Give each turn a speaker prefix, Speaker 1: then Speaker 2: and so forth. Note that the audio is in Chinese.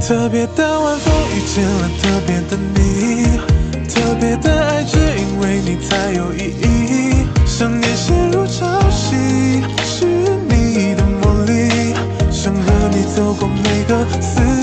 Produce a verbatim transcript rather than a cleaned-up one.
Speaker 1: 特别的晚风遇见了特别的你，特别的爱只因为你才有意义。想念陷入潮汐，是你的魔力，想和你走过每个四